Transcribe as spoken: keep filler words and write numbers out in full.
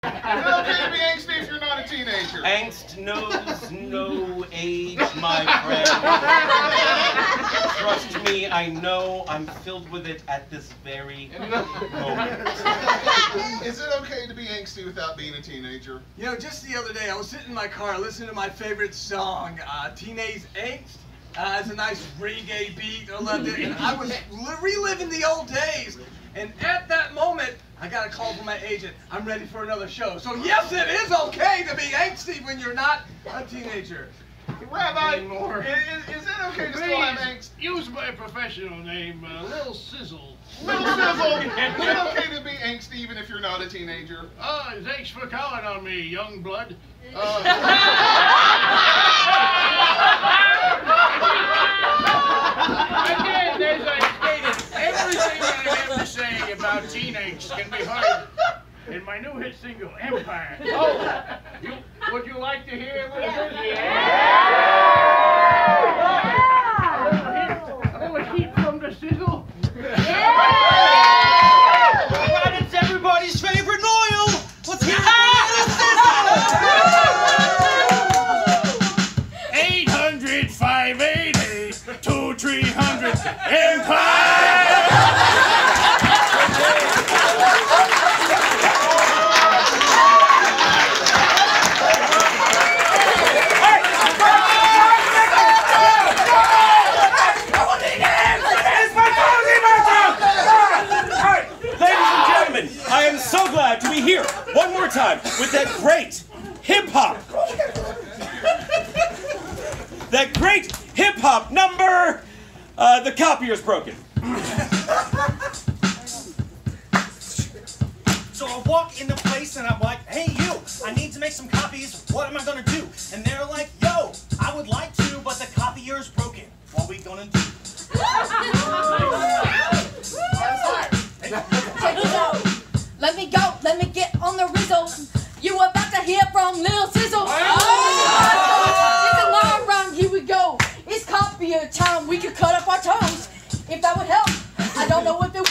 okay to be angsty if you're not a teenager? Angst knows no age, my friend. Trust me, I know I'm filled with it at this very moment. Is it okay to be angsty without being a teenager? You know, just the other day, I was sitting in my car listening to my favorite song, uh, Teenage Angst. Uh, it's a nice reggae beat. I loved it. And I was reliving the old days. And at that moment, I got a call from my agent. I'm ready for another show. So yes, it is okay to be angsty when you're not a teenager. Rabbi, is, is it okay to still have angst? Use my professional name, uh, Lil Sizzle. Lil Sizzle, is it okay to be angsty even if you're not a teenager? Oh, thanks for calling on me, young blood. Uh, Again, as I stated, everything I have to say about teen angst can be heard in my new hit single, Empire. Oh, you, would you like to hear a little bit? Yeah! A little heat, a little heat from the Sizzle? Yeah! All right, it's everybody's favorite Noel. Let's hear it from the Sizzle. eight hundred, five eighty, two, three hundred, Empire! I am so glad to be here one more time with that great hip-hop. That great hip-hop number, uh, the copier's broken. So I walk into place and I'm like, hey you, I need to make some copies, what am I gonna do? And they're like, yo, I would like to, but the copier's broken. What we gonna do? Let me go, let me get on the rizzle. You about to hear from Lil Sizzle. Oh, it's a long run, here we go. It's copier time, we could cut up our tongues. If that would help, I don't know if it